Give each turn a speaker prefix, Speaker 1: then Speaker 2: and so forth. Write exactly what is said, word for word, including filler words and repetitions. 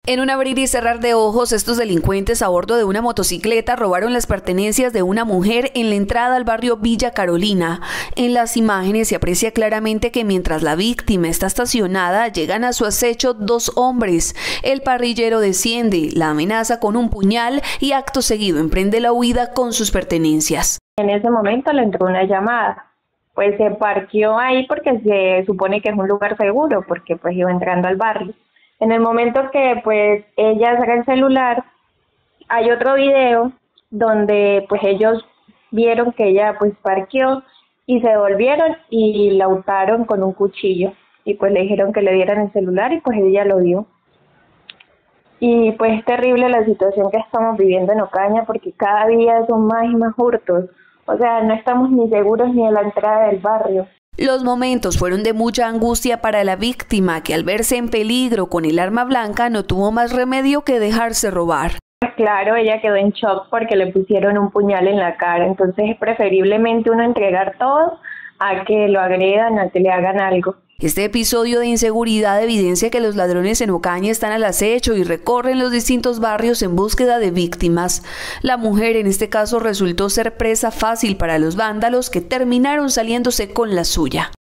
Speaker 1: En un abrir y cerrar de ojos, estos delincuentes a bordo de una motocicleta robaron las pertenencias de una mujer en la entrada al barrio Villa Carolina. En las imágenes se aprecia claramente que mientras la víctima está estacionada, llegan a su acecho dos hombres. El parrillero desciende, la amenaza con un puñal y acto seguido emprende la huida con sus pertenencias.
Speaker 2: En ese momento le entró una llamada. Pues se parqueó ahí porque se supone que es un lugar seguro, porque pues iba entrando al barrio. En el momento que pues ella saca el celular, hay otro video donde pues ellos vieron que ella pues parqueó y se volvieron y la hurtaron con un cuchillo y pues le dijeron que le dieran el celular y pues ella lo dio. Y pues es terrible la situación que estamos viviendo en Ocaña porque cada día son más y más hurtos, o sea, no estamos ni seguros ni en la entrada del barrio.
Speaker 1: Los momentos fueron de mucha angustia para la víctima, que al verse en peligro con el arma blanca no tuvo más remedio que dejarse robar.
Speaker 2: Claro, ella quedó en shock porque le pusieron un puñal en la cara, entonces es preferiblemente uno entregar todo a que lo agredan, a que le hagan algo.
Speaker 1: Este episodio de inseguridad evidencia que los ladrones en Ocaña están al acecho y recorren los distintos barrios en búsqueda de víctimas. La mujer en este caso resultó ser presa fácil para los vándalos que terminaron saliéndose con la suya.